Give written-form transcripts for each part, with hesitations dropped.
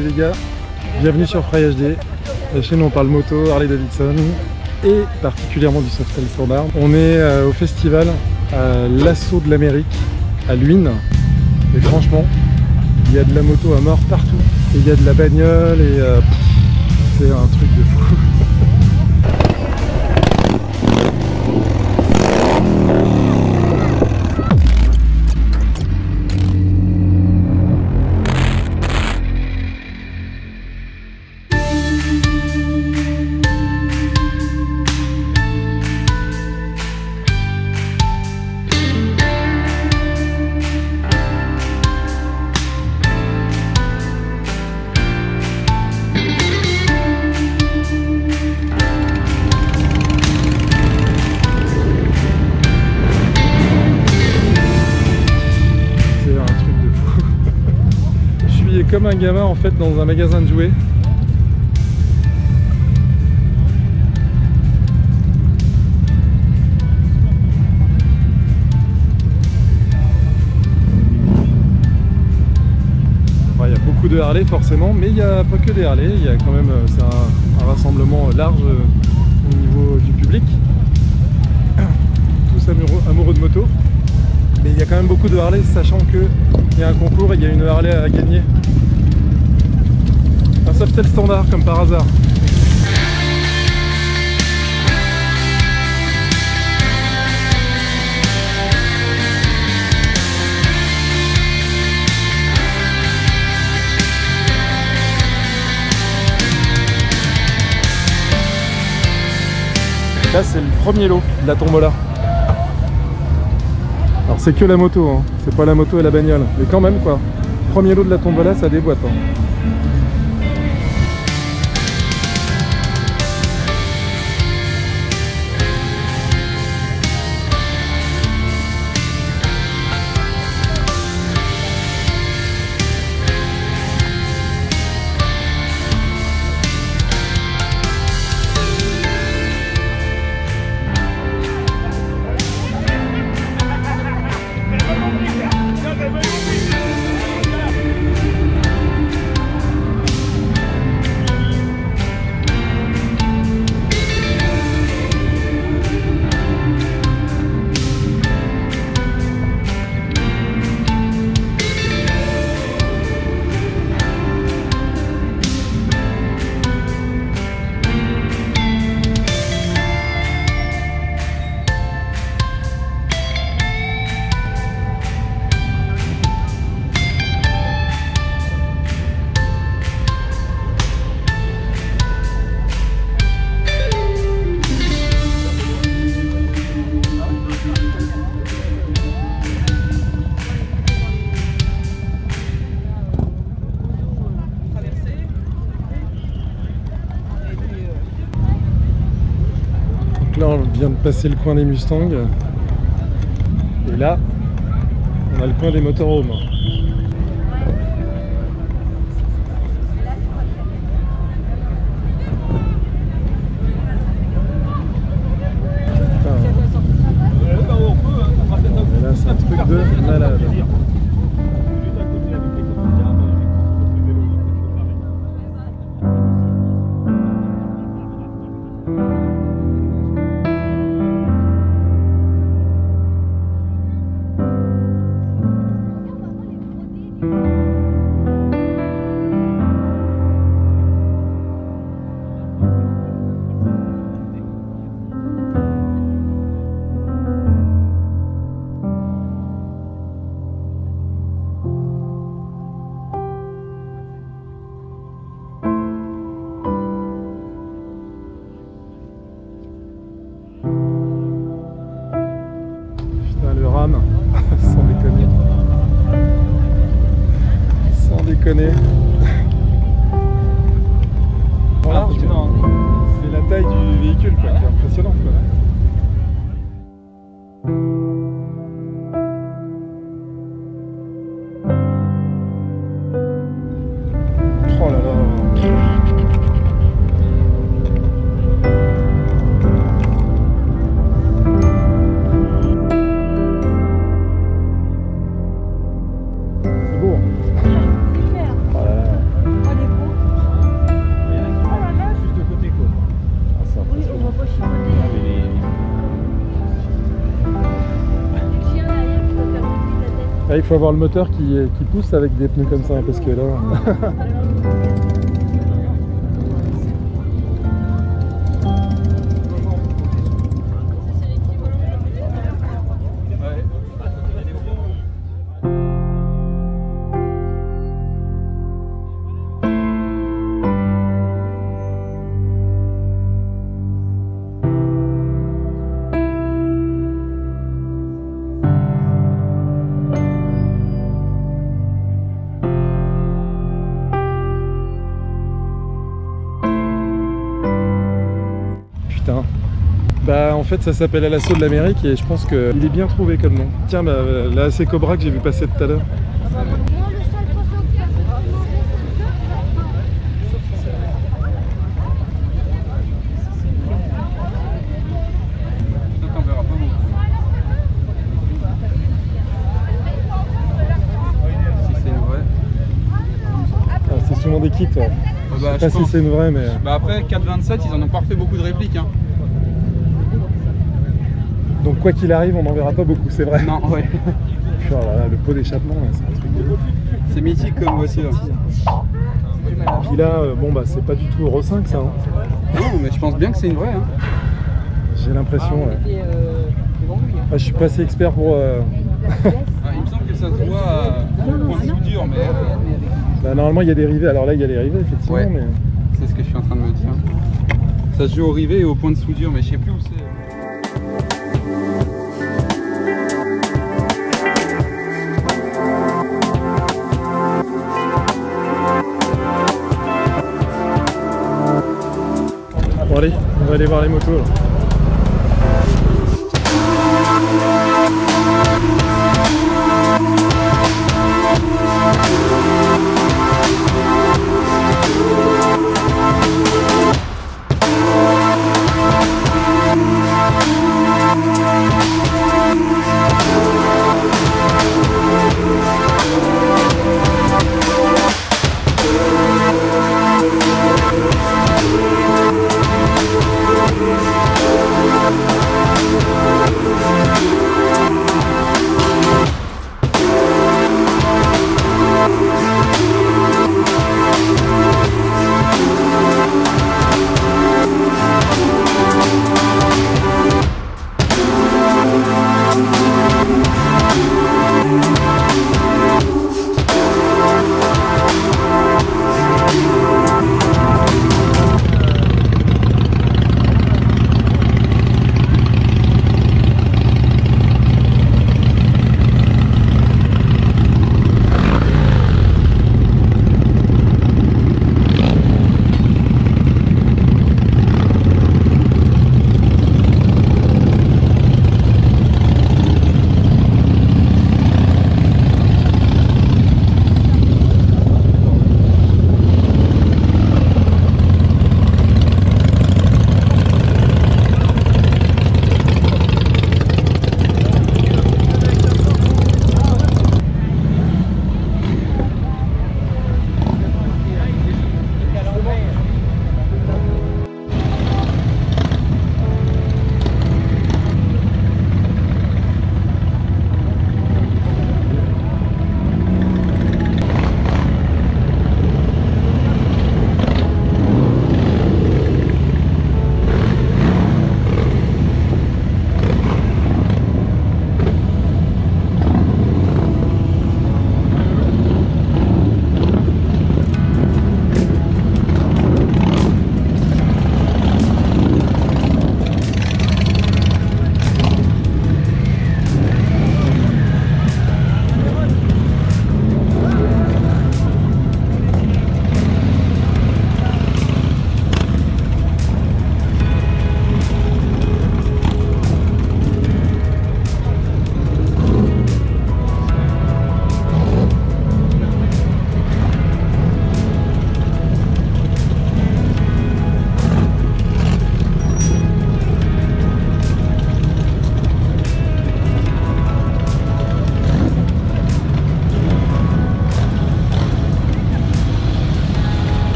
Salut les gars, bienvenue sur Fry HD. La chaîne où on parle moto, Harley Davidson et particulièrement du Softail Standard. On est au festival à l'Assaut de l'Amérique à Luynes et franchement il y a de la moto à mort partout et il y a de la bagnole et c'est un truc de fou. Comme un gamin en fait dans un magasin de jouets. Enfin, il y a beaucoup de Harley forcément, mais il n'y a pas que des Harley, il y a quand même c'est un rassemblement large au niveau du public. Tous amoureux de moto. Mais il y a quand même beaucoup de Harley, sachant qu'il y a un concours et il y a une Harley à gagner. Un Softail Standard comme par hasard. Là c'est le premier lot de la tombola. Alors c'est que la moto, hein. C'est pas la moto et la bagnole. Mais quand même quoi. Premier lot de la tombola, ça déboîte. Hein. Là on vient de passer le coin des Mustangs et là on a le coin des motorhomes. Et là c'est un truc de malade. Sans déconner. Sans déconner. Voilà, c'est la taille du véhicule quoi, qui est impressionnante quoi. Oh là là. Là, il faut avoir le moteur qui pousse avec des pneus comme ça, parce que là... Putain. Bah en fait ça s'appelle à l'assaut de l'Amérique et je pense qu'il est bien trouvé comme nom. Tiens bah, là c'est Cobra que j'ai vu passer tout à l'heure. C'est souvent des kits. Ouais. Bah, je sais pas si c'est une vraie mais... Bah après 4,27 ils en ont pas refait beaucoup de répliques hein. Donc quoi qu'il arrive on n'en verra pas beaucoup, c'est vrai. Non ouais. Oh là là, le pot d'échappement c'est un truc de... C'est mythique comme voiture. Puis là bon bah c'est pas du tout Euro 5 ça hein. Non mais je pense bien que c'est une vraie hein. J'ai l'impression ouais. Je suis pas assez expert pour... Il me semble que ça se voit au point de soudure mais... Bah, normalement il y a des rivets, alors là il y a les rivets effectivement ouais. Mais... C'est ce que je suis en train de me dire. Ça se joue au rivet et au point de soudure mais je sais plus où c'est. Bon allez, on va aller voir les motos là.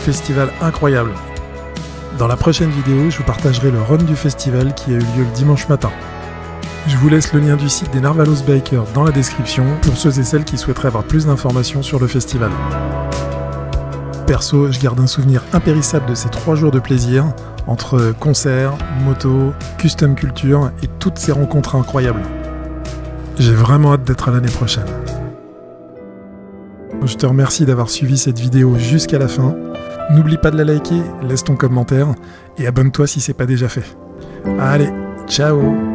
festival incroyable. Dans la prochaine vidéo, je vous partagerai le run du festival qui a eu lieu le dimanche matin. Je vous laisse le lien du site des Narvalos Bikers dans la description pour ceux et celles qui souhaiteraient avoir plus d'informations sur le festival. Perso, je garde un souvenir impérissable de ces 3 jours de plaisir, entre concerts, motos, custom culture et toutes ces rencontres incroyables. J'ai vraiment hâte d'être à l'année prochaine. Je te remercie d'avoir suivi cette vidéo jusqu'à la fin. N'oublie pas de la liker, laisse ton commentaire et abonne-toi si c'est pas déjà fait. Allez, ciao!